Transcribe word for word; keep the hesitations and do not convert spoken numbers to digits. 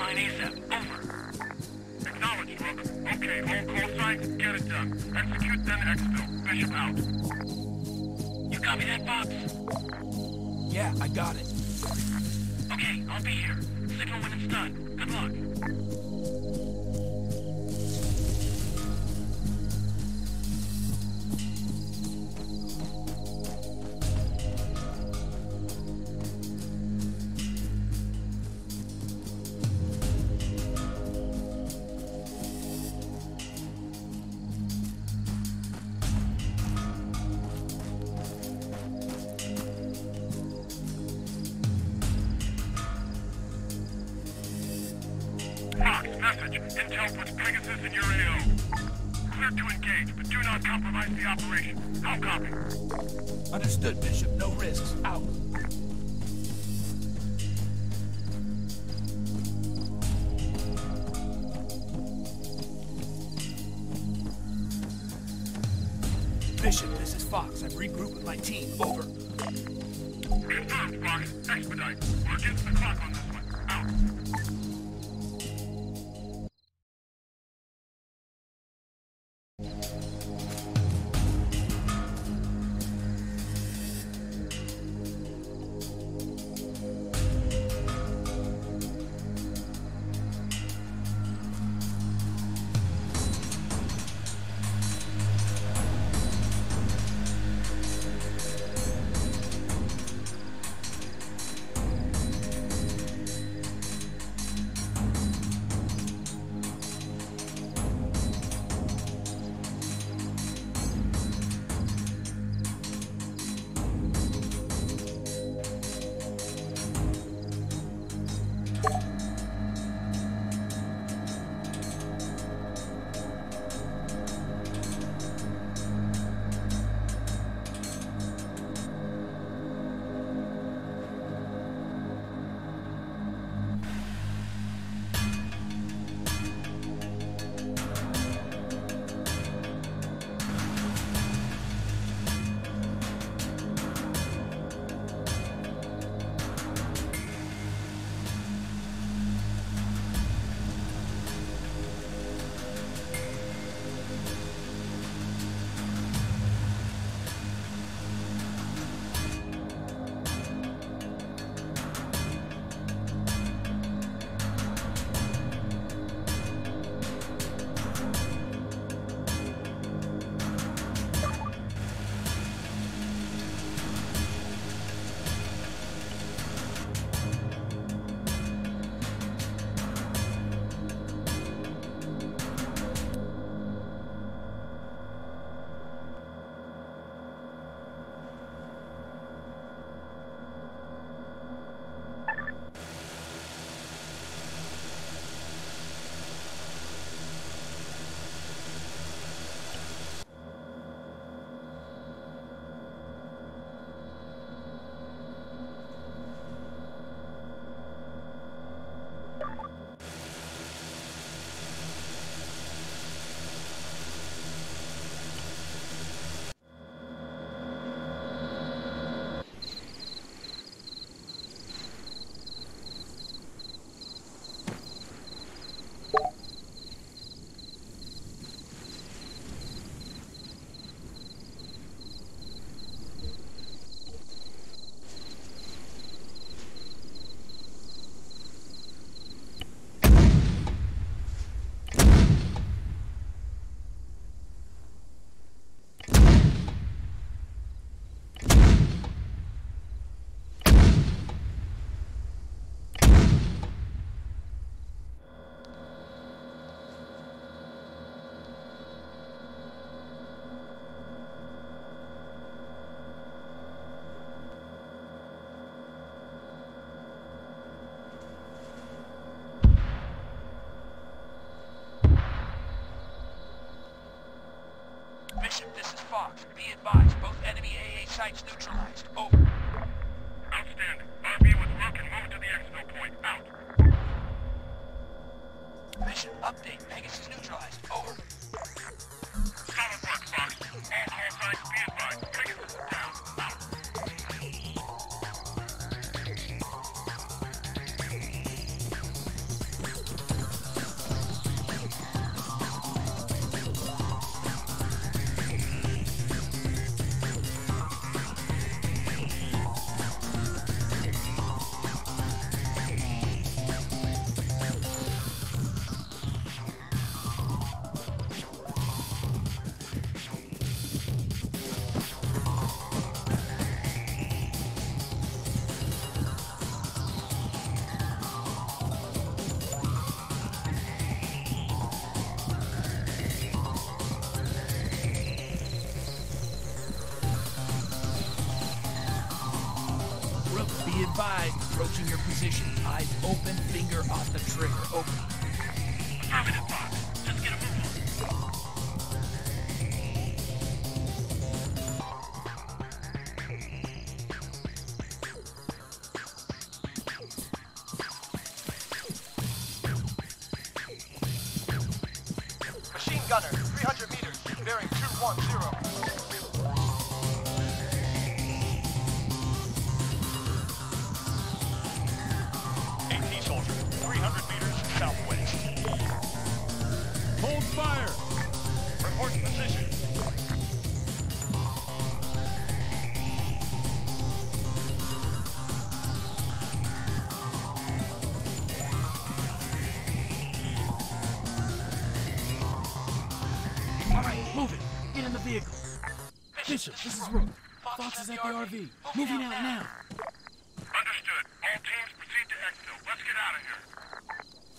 line ASAP. Over. Acknowledged, Rook. Okay, all call signs, get it done. Execute, then exfil. Bishop out. You copy that, Fox? Yeah, I got it. Okay, I'll be here. Signal when it's done. Good luck. Fox, message. Intel puts Pegasus in your A O. Clear to engage, but do not compromise the operation. How copy? Understood, Bishop. No risks. Out. Bishop, this is Fox. I've regrouped with my team. Over. Confirmed, Fox. Expedite. We're against the clock on this one. Out. Bishop, this is Fox. Be advised, both enemy A A sites neutralized. Over. Outstanding. R B with Rook and move to the exfil point. Out. Bishop, update. Pegasus neutralized. Over. Solid work, Fox. All call signs be advised. Pegasus down. Out. Be advised, approaching your position. Eyes open, finger off the trigger. Open. Affirmative, Fox. Just get a move on. Machine gunner, three hundred meters, bearing two one zero. AT soldier, three hundred meters southwest. Hold fire! Report position. Alright, move it. Get in the vehicle. Bishop, this is Rook. Fox is at the R V. Moving out now. Understood. All teams proceed to exfil. Let's get out of here.